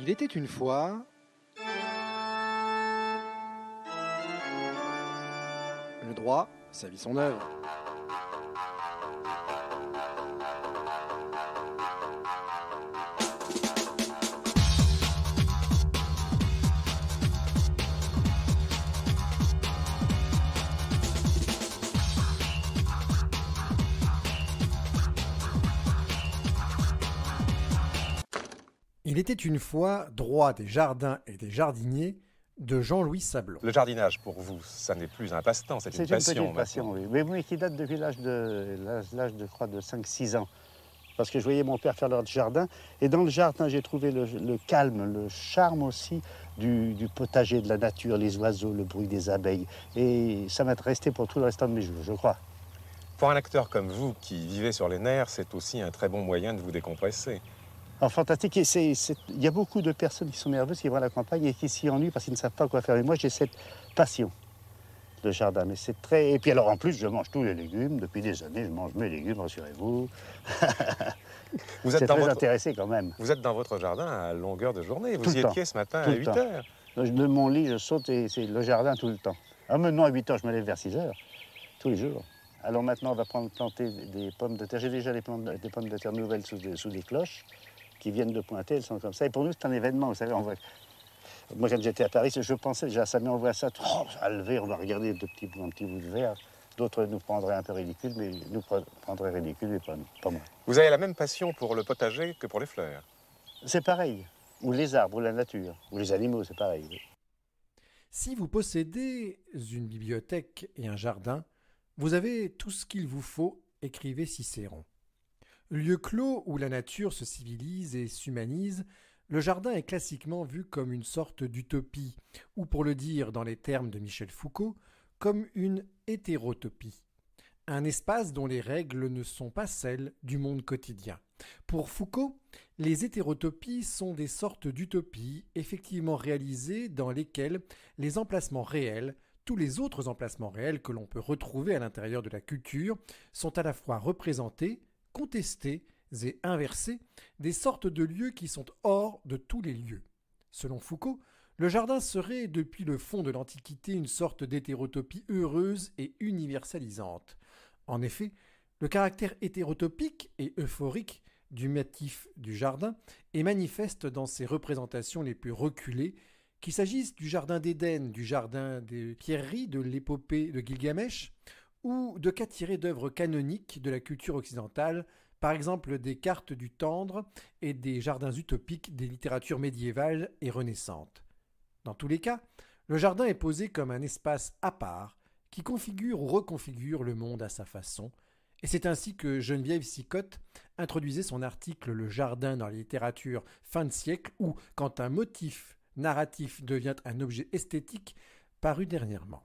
Il était une fois le droit, sa vie, son œuvre. Il était une fois droit des jardins et des jardiniers de Jean-Louis Sablon. Le jardinage, pour vous, ça n'est plus un passe-temps, c'est une passion. C'est une petite passion, oui. Mais oui, qui date depuis l'âge de 5-6 ans. Parce que je voyais mon père faire leur jardin. Et dans le jardin, j'ai trouvé le calme, le charme aussi du potager, de la nature, les oiseaux, le bruit des abeilles. Et ça m'a resté pour tout le restant de mes jours, je crois. Pour un acteur comme vous, qui vivez sur les nerfs, c'est aussi un très bon moyen de vous décompresser. Alors, fantastique, il y a beaucoup de personnes qui sont nerveuses, qui vont à la campagne et qui s'y ennuient parce qu'ils ne savent pas quoi faire. Et moi, j'ai cette passion de jardin. Mais c'est très... Et puis alors, en plus, je mange tous les légumes. Depuis des années, je mange mes légumes, rassurez-vous. Vous êtes c'est très intéressé quand même. Vous êtes dans votre jardin à longueur de journée. Tout vous y étiez ce matin à 8 heures. De mon lit, je saute et c'est le jardin tout le temps. Ah, maintenant, à 8 heures, je me lève vers 6 heures, tous les jours. Alors maintenant, on va planter des pommes de terre. J'ai déjà des pommes de terre nouvelles sous des cloches qui viennent de pointer, elles sont comme ça. Et pour nous, c'est un événement, vous savez. Moi, quand j'étais à Paris, je pensais déjà, ça on voit ça, à lever, on va regarder un petit bout de verre. D'autres nous prendraient un peu ridicule, mais nous prendraient ridicule, mais pas moi. Vous avez la même passion pour le potager que pour les fleurs? C'est pareil. Ou les arbres, ou la nature, ou les animaux, c'est pareil. Oui. Si vous possédez une bibliothèque et un jardin, vous avez tout ce qu'il vous faut, écrivait Cicéron. Lieu clos où la nature se civilise et s'humanise, le jardin est classiquement vu comme une sorte d'utopie, ou pour le dire dans les termes de Michel Foucault, comme une hétérotopie. Un espace dont les règles ne sont pas celles du monde quotidien. Pour Foucault, les hétérotopies sont des sortes d'utopies effectivement réalisées dans lesquelles les emplacements réels, tous les autres emplacements réels que l'on peut retrouver à l'intérieur de la culture, sont à la fois représentés, contestés et inversés, des sortes de lieux qui sont hors de tous les lieux. Selon Foucault, le jardin serait, depuis le fond de l'Antiquité, une sorte d'hétérotopie heureuse et universalisante. En effet, le caractère hétérotopique et euphorique du motif du jardin est manifeste dans ses représentations les plus reculées, qu'il s'agisse du jardin d'Éden, du jardin des pierreries, de l'épopée de Gilgamesh, ou de cas tirés d'œuvres canoniques de la culture occidentale, par exemple des cartes du Tendre et des jardins utopiques des littératures médiévales et renaissantes. Dans tous les cas, le jardin est posé comme un espace à part qui configure ou reconfigure le monde à sa façon, et c'est ainsi que Geneviève Sicotte introduisait son article « Le jardin dans la littérature fin de siècle » où, quand un motif narratif devient un objet esthétique, paru dernièrement.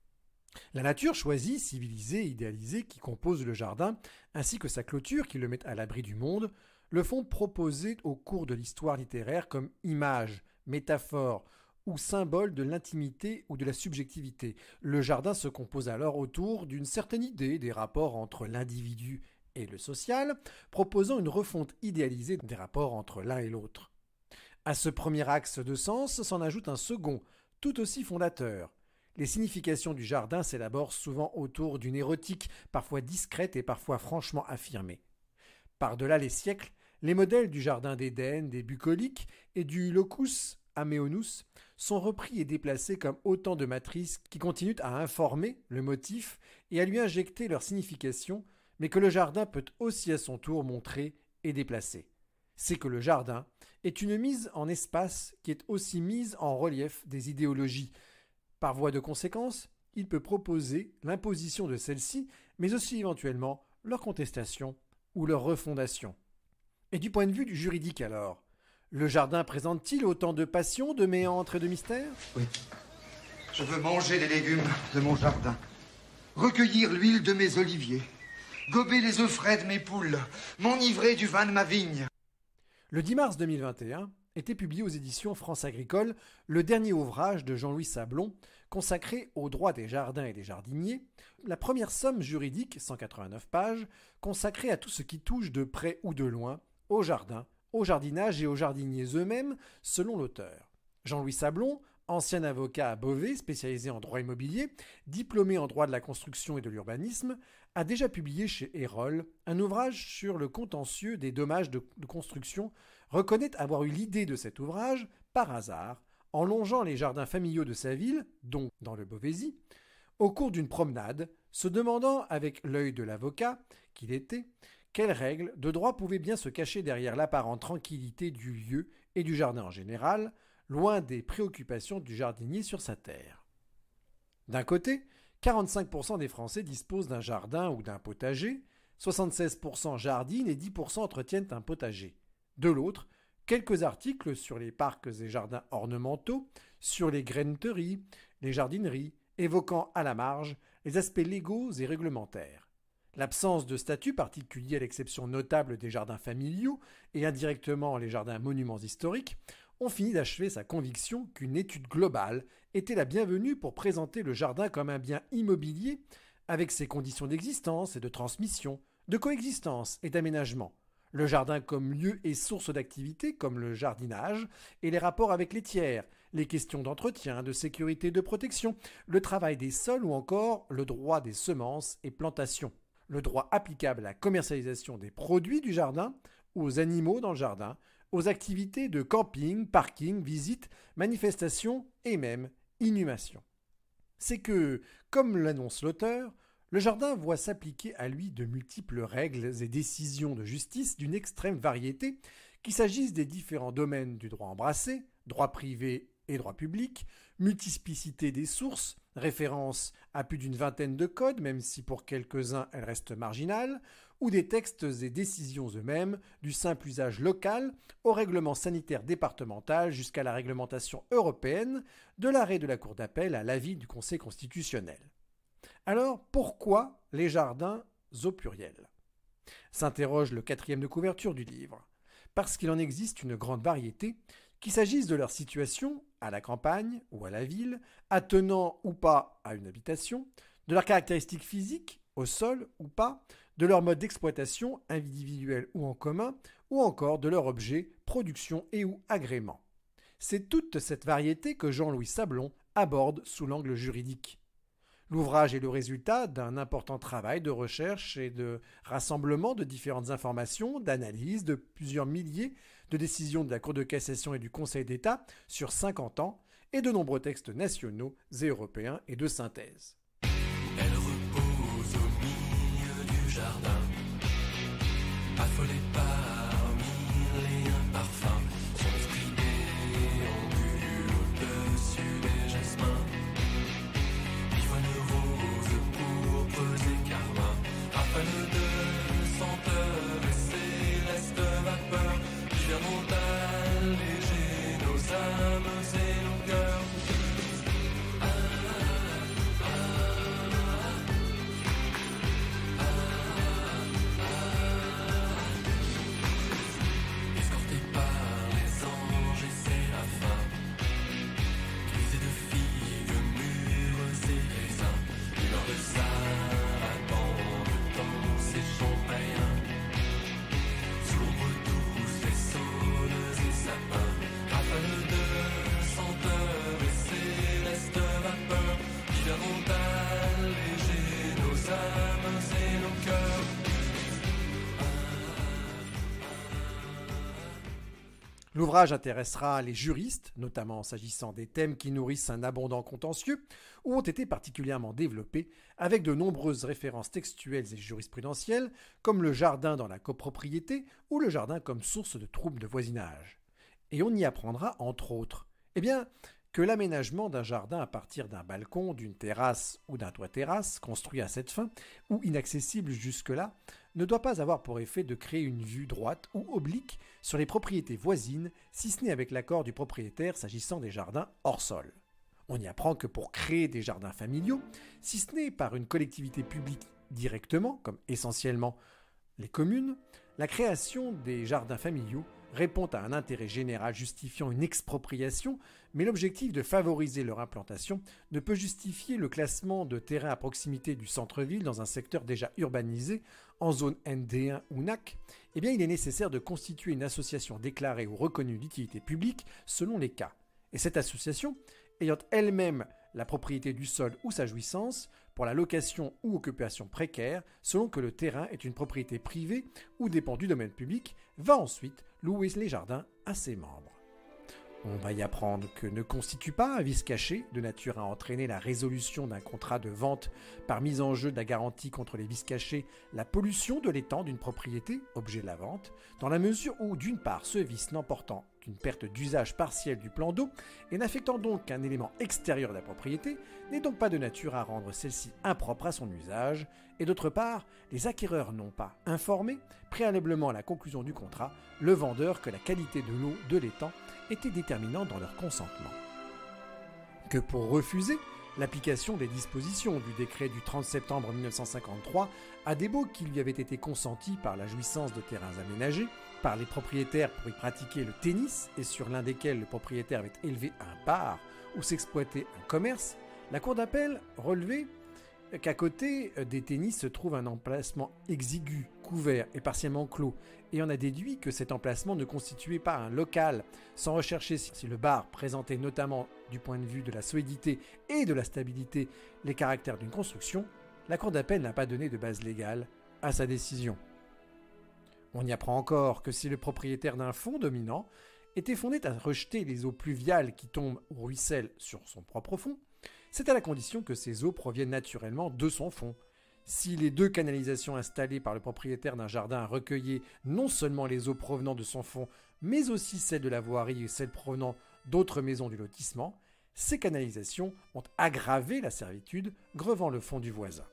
La nature choisie, civilisée, idéalisée, qui compose le jardin, ainsi que sa clôture qui le met à l'abri du monde, le font proposer au cours de l'histoire littéraire comme image, métaphore ou symbole de l'intimité ou de la subjectivité. Le jardin se compose alors autour d'une certaine idée des rapports entre l'individu et le social, proposant une refonte idéalisée des rapports entre l'un et l'autre. À ce premier axe de sens s'en ajoute un second, tout aussi fondateur. Les significations du jardin s'élaborent souvent autour d'une érotique, parfois discrète et parfois franchement affirmée. Par-delà les siècles, les modèles du jardin d'Éden, des bucoliques et du locus ameonus sont repris et déplacés comme autant de matrices qui continuent à informer le motif et à lui injecter leur signification, mais que le jardin peut aussi à son tour montrer et déplacer. C'est que le jardin est une mise en espace qui est aussi mise en relief des idéologies. Par voie de conséquence, il peut proposer l'imposition de celles-ci, mais aussi éventuellement leur contestation ou leur refondation. Et du point de vue du juridique alors, le jardin présente-t-il autant de passion, de méandres et de mystères? Oui. Je veux manger les légumes de mon jardin, recueillir l'huile de mes oliviers, gober les œufs frais de mes poules, m'enivrer du vin de ma vigne. Le 10 mars 2021 était publié aux éditions France Agricole le dernier ouvrage de Jean-Louis Sablon consacré aux droits des jardins et des jardiniers, la première somme juridique, 189 pages, consacrée à tout ce qui touche de près ou de loin au jardin, au jardinage et aux jardiniers eux-mêmes, selon l'auteur. Jean-Louis Sablon, ancien avocat à Beauvais, spécialisé en droit immobilier, diplômé en droit de la construction et de l'urbanisme, a déjà publié chez Erol un ouvrage sur le contentieux des dommages de construction, reconnaît avoir eu l'idée de cet ouvrage par hasard, en longeant les jardins familiaux de sa ville, donc dans le Beauvaisis, au cours d'une promenade, se demandant avec l'œil de l'avocat qu'il était, quelles règles de droit pouvaient bien se cacher derrière l'apparente tranquillité du lieu et du jardin en général, loin des préoccupations du jardinier sur sa terre. D'un côté, 45% des Français disposent d'un jardin ou d'un potager, 76% jardinent et 10% entretiennent un potager. De l'autre, quelques articles sur les parcs et jardins ornementaux, sur les graineteries, les jardineries, évoquant à la marge les aspects légaux et réglementaires. L'absence de statut particulier à l'exception notable des jardins familiaux et indirectement les jardins monuments historiques ont fini d'achever sa conviction qu'une étude globale était la bienvenue pour présenter le jardin comme un bien immobilier avec ses conditions d'existence et de transmission, de coexistence et d'aménagement. Le jardin comme lieu et source d'activité comme le jardinage et les rapports avec les tiers, les questions d'entretien, de sécurité et de protection, le travail des sols ou encore le droit des semences et plantations. Le droit applicable à la commercialisation des produits du jardin, aux animaux dans le jardin, aux activités de camping, parking, visites, manifestations et même inhumation. C'est que, comme l'annonce l'auteur, le jardin voit s'appliquer à lui de multiples règles et décisions de justice d'une extrême variété, qu'il s'agisse des différents domaines du droit embrassé, droit privé et droit public, multiplicité des sources, référence à plus d'une vingtaine de codes, même si pour quelques-uns elles restent marginales, ou des textes et décisions eux-mêmes, du simple usage local au règlement sanitaire départemental jusqu'à la réglementation européenne, de l'arrêt de la Cour d'appel à l'avis du Conseil constitutionnel. Alors, pourquoi les jardins au pluriel ? S'interroge le 4e de couverture du livre. Parce qu'il en existe une grande variété, qu'il s'agisse de leur situation, à la campagne ou à la ville, attenant ou pas à une habitation, de leurs caractéristiques physiques, au sol ou pas, de leur mode d'exploitation, individuel ou en commun, ou encore de leur objet, production et ou agrément. C'est toute cette variété que Jean-Louis Sablon aborde sous l'angle juridique. L'ouvrage est le résultat d'un important travail de recherche et de rassemblement de différentes informations, d'analyse de plusieurs milliers de décisions de la Cour de cassation et du Conseil d'État sur 50 ans et de nombreux textes nationaux et européens et de synthèse. Elle repose au milieu du jardin, affolée par mille et un parfums, son esprit déambule au-dessus des jasmins. Ivoine rose, pourpre et carmin, rafale de senteurs et céleste vapeur, qui viendront alléger nos âmes et nos cœurs. L'ouvrage intéressera les juristes, notamment s'agissant des thèmes qui nourrissent un abondant contentieux, ou ont été particulièrement développés, avec de nombreuses références textuelles et jurisprudentielles, comme le jardin dans la copropriété ou le jardin comme source de troubles de voisinage. Et on y apprendra, entre autres, que l'aménagement d'un jardin à partir d'un balcon, d'une terrasse ou d'un toit-terrasse construit à cette fin, ou inaccessible jusque-là, ne doit pas avoir pour effet de créer une vue droite ou oblique sur les propriétés voisines, si ce n'est avec l'accord du propriétaire s'agissant des jardins hors sol. On y apprend que pour créer des jardins familiaux, si ce n'est par une collectivité publique directement, comme essentiellement les communes, la création des jardins familiaux répond à un intérêt général justifiant une expropriation, mais l'objectif de favoriser leur implantation ne peut justifier le classement de terrains à proximité du centre-ville dans un secteur déjà urbanisé, en zone ND1 ou NAC, eh bien il est nécessaire de constituer une association déclarée ou reconnue d'utilité publique selon les cas. Et cette association, ayant elle-même la propriété du sol ou sa jouissance, pour la location ou occupation précaire, selon que le terrain est une propriété privée ou dépend du domaine public, va ensuite louer les jardins à ses membres. On va y apprendre que ne constitue pas un vice caché de nature à entraîner la résolution d'un contrat de vente par mise en jeu de la garantie contre les vices cachés la pollution de l'étang d'une propriété, objet de la vente, dans la mesure où, d'une part, ce vice n'emportant qu'une perte d'usage partielle du plan d'eau et n'affectant donc qu'un élément extérieur de la propriété, n'est donc pas de nature à rendre celle-ci impropre à son usage, et d'autre part, les acquéreurs n'ont pas informé, préalablement à la conclusion du contrat, le vendeur que la qualité de l'eau de l'étang était déterminante dans leur consentement. Que pour refuser l'application des dispositions du décret du 30 septembre 1953 à des baux qui lui avaient été consentis par la jouissance de terrains aménagés, par les propriétaires pour y pratiquer le tennis et sur l'un desquels le propriétaire avait élevé un bar où s'exploitait un commerce, la Cour d'appel relevait qu'à côté des tennis se trouve un emplacement exigu, couvert et partiellement clos, et on a déduit que cet emplacement ne constituait pas un local, sans rechercher si le bar présentait notamment du point de vue de la solidité et de la stabilité les caractères d'une construction. La Cour d'appel n'a pas donné de base légale à sa décision. On y apprend encore que si le propriétaire d'un fonds dominant était fondé à rejeter les eaux pluviales qui tombent ou ruissellent sur son propre fond, c'est à la condition que ces eaux proviennent naturellement de son fond. Si les deux canalisations installées par le propriétaire d'un jardin recueillaient non seulement les eaux provenant de son fond, mais aussi celles de la voirie et celles provenant d'autres maisons du lotissement, ces canalisations ont aggravé la servitude, grevant le fond du voisin.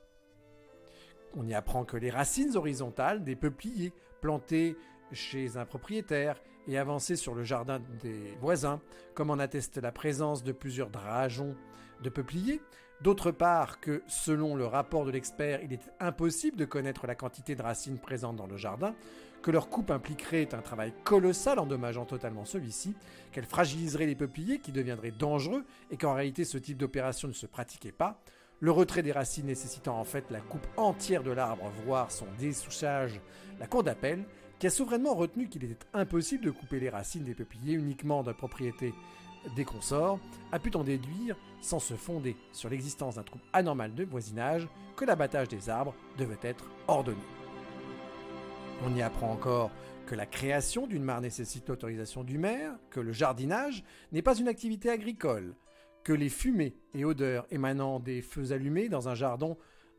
On y apprend que les racines horizontales des peupliers plantés chez un propriétaire et avancés sur le jardin des voisins, comme en atteste la présence de plusieurs drageons de peupliers, d'autre part que, selon le rapport de l'expert, il est impossible de connaître la quantité de racines présentes dans le jardin, que leur coupe impliquerait un travail colossal endommageant totalement celui-ci, qu'elle fragiliserait les peupliers qui deviendraient dangereux et qu'en réalité ce type d'opération ne se pratiquait pas, le retrait des racines nécessitant en fait la coupe entière de l'arbre, voire son dessouchage, la Cour d'appel, qui a souverainement retenu qu'il était impossible de couper les racines des peupliers uniquement de propriété des consorts, a pu en déduire, sans se fonder sur l'existence d'un trouble anormal de voisinage, que l'abattage des arbres devait être ordonné. On y apprend encore que la création d'une mare nécessite l'autorisation du maire, que le jardinage n'est pas une activité agricole, que les fumées et odeurs émanant des feux allumés dans un jardin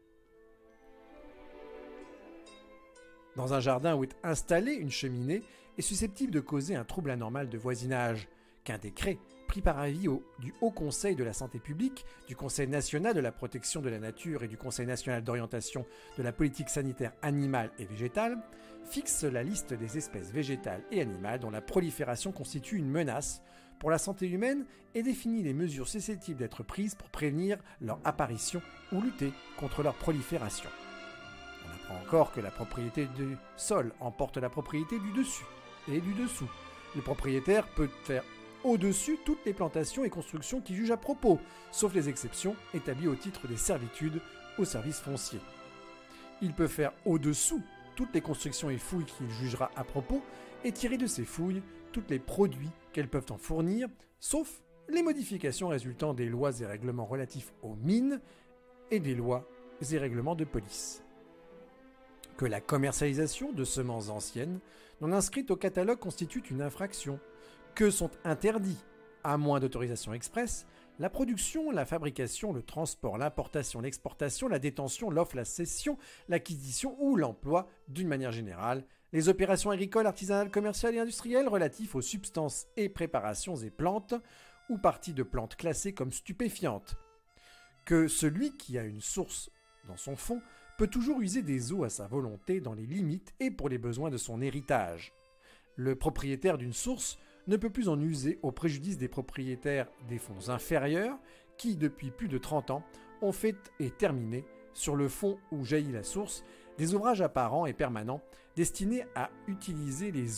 où est installée une cheminée est susceptible de causer un trouble anormal de voisinage, qu'un décret pris par avis du Haut Conseil de la Santé publique, du Conseil national de la protection de la nature et du Conseil national d'orientation de la politique sanitaire animale et végétale fixe la liste des espèces végétales et animales dont la prolifération constitue une menace pour la santé humaine et définit les mesures susceptibles d'être prises pour prévenir leur apparition ou lutter contre leur prolifération. On apprend encore que la propriété du sol emporte la propriété du dessus et du dessous. Le propriétaire peut faire au-dessus toutes les plantations et constructions qu'il juge à propos, sauf les exceptions établies au titre des servitudes au service foncier. Il peut faire au-dessous toutes les constructions et fouilles qu'il jugera à propos et tirer de ces fouilles tous les produits qu'elles peuvent en fournir, sauf les modifications résultant des lois et règlements relatifs aux mines et des lois et règlements de police. Que la commercialisation de semences anciennes non inscrites au catalogue constitue une infraction, que sont interdits, à moins d'autorisation expresse, la production, la fabrication, le transport, l'importation, l'exportation, la détention, l'offre, la cession, l'acquisition ou l'emploi, d'une manière générale, les opérations agricoles, artisanales, commerciales et industrielles relatifs aux substances et préparations et plantes ou parties de plantes classées comme stupéfiantes. Que celui qui a une source dans son fond peut toujours user des eaux à sa volonté dans les limites et pour les besoins de son héritage. Le propriétaire d'une source ne peut plus en user au préjudice des propriétaires des fonds inférieurs qui, depuis plus de 30 ans, ont fait et terminé, sur le fond où jaillit la source, des ouvrages apparents et permanents destinés à utiliser les eaux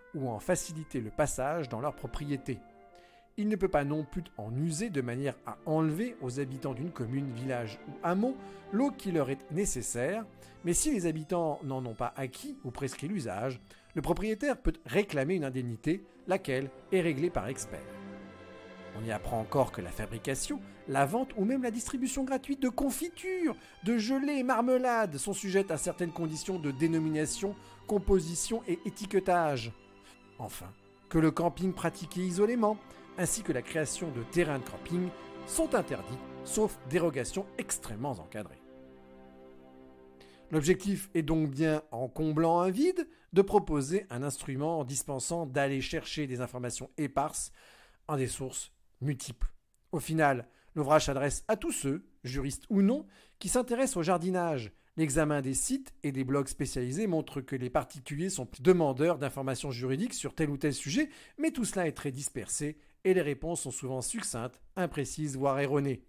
ou en faciliter le passage dans leur propriété. Il ne peut pas non plus en user de manière à enlever aux habitants d'une commune, village ou hameau l'eau qui leur est nécessaire, mais si les habitants n'en ont pas acquis ou prescrit l'usage, le propriétaire peut réclamer une indemnité, laquelle est réglée par expert. On y apprend encore que la fabrication, la vente ou même la distribution gratuite de confitures, de gelées et marmelades sont sujettes à certaines conditions de dénomination, composition et étiquetage. Enfin, que le camping pratiqué isolément, ainsi que la création de terrains de camping sont interdits, sauf dérogation extrêmement encadrée. L'objectif est donc bien, en comblant un vide, de proposer un instrument dispensant d'aller chercher des informations éparses en des sources multiples. Au final, l'ouvrage s'adresse à tous ceux, juristes ou non, qui s'intéressent au jardinage. L'examen des sites et des blogs spécialisés montre que les particuliers sont demandeurs d'informations juridiques sur tel ou tel sujet, mais tout cela est très dispersé et les réponses sont souvent succinctes, imprécises, voire erronées.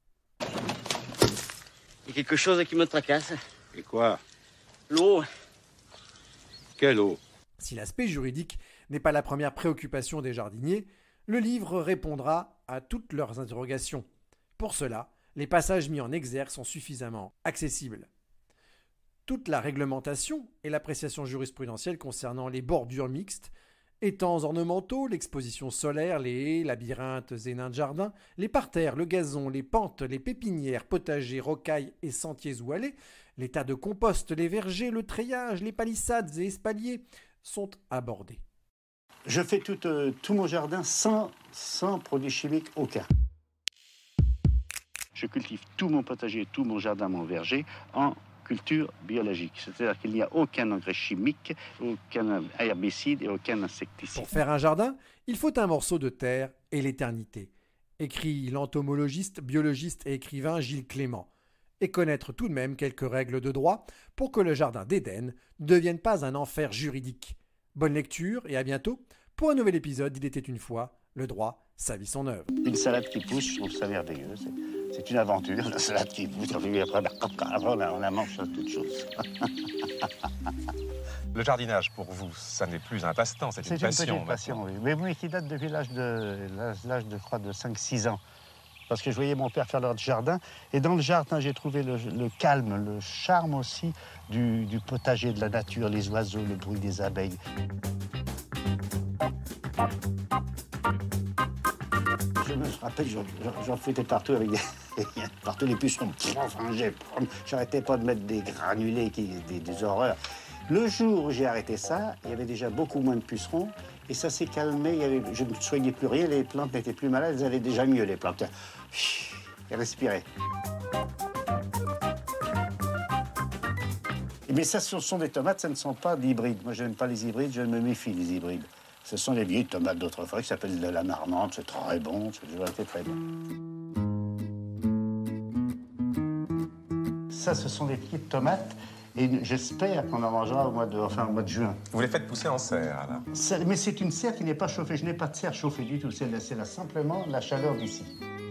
Il y a quelque chose qui me tracasse. Et quoi? L'eau. Quelle eau? Si l'aspect juridique n'est pas la première préoccupation des jardiniers, le livre répondra à toutes leurs interrogations. Pour cela, les passages mis en exergue sont suffisamment accessibles. Toute la réglementation et l'appréciation jurisprudentielle concernant les bordures mixtes, étangs ornementaux, l'exposition solaire, les haies, labyrinthes et nains de jardin, les parterres, le gazon, les pentes, les pépinières, potagers, rocailles et sentiers ou allées, les tas de compost, les vergers, le treillage, les palissades et espaliers sont abordés. Je fais tout mon jardin sans produits chimiques aucun. Je cultive tout mon potager, tout mon jardin, mon verger en culture biologique. C'est-à-dire qu'il n'y a aucun engrais chimique, aucun herbicide et aucun insecticide. Pour faire un jardin, il faut un morceau de terre et l'éternité, écrit l'entomologiste, biologiste et écrivain Gilles Clément, et connaître tout de même quelques règles de droit pour que le jardin d'Éden ne devienne pas un enfer juridique. Bonne lecture et à bientôt pour un nouvel épisode d'Il était une fois, le droit, sa vie, son œuvre. Une salade qui pousse, je trouve ça merveilleux. C'est une aventure, la salade qui pousse. Après, on la mange sur toute chose. Le jardinage, pour vous, ça n'est plus un passe-temps, c'est une passion. C'est une petite passion, oui. Mais oui, qui date depuis l'âge de 5-6 ans. Parce que je voyais mon père faire leur jardin. Et dans le jardin, j'ai trouvé le calme, le charme aussi du potager, de la nature, les oiseaux, le bruit des abeilles. Je me rappelle, j'en foutais partout avec partout les pucerons. J'arrêtais pas de mettre des granulés, des horreurs. Le jour où j'ai arrêté ça, il y avait déjà beaucoup moins de pucerons et ça s'est calmé. Je ne soignais plus rien, les plantes n'étaient plus malades, elles allaient déjà mieux, les plantes. Elles respiraient. Mais ça, ce sont des tomates, ce ne sont pas d'hybrides. Moi, je n'aime pas les hybrides, je me méfie des hybrides. Ce sont les vieilles tomates d'autrefois qui s'appellent de la marmande, c'est très bon, c'est toujours été très bon. Ça, ce sont des petites tomates et j'espère qu'on en mangera au mois de juin. Vous les faites pousser en serre, alors? Mais c'est une serre qui n'est pas chauffée, je n'ai pas de serre chauffée du tout, c'est là simplement la chaleur d'ici.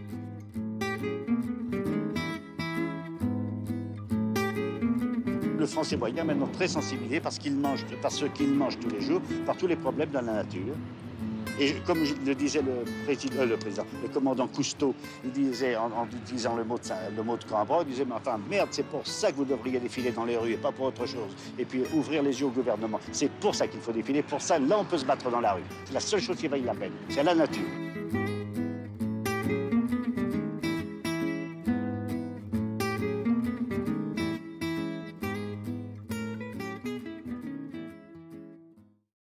Le Français moyen maintenant très sensibilisé parce qu'il mange tous les jours, par tous les problèmes dans la nature. Et comme le disait le commandant Cousteau, il disait, en utilisant le mot de Cambrai, il disait, mais enfin, merde, c'est pour ça que vous devriez défiler dans les rues et pas pour autre chose. Et puis ouvrir les yeux au gouvernement. C'est pour ça qu'il faut défiler, pour ça, là, on peut se battre dans la rue. C'est la seule chose qui vaille la peine, c'est la nature.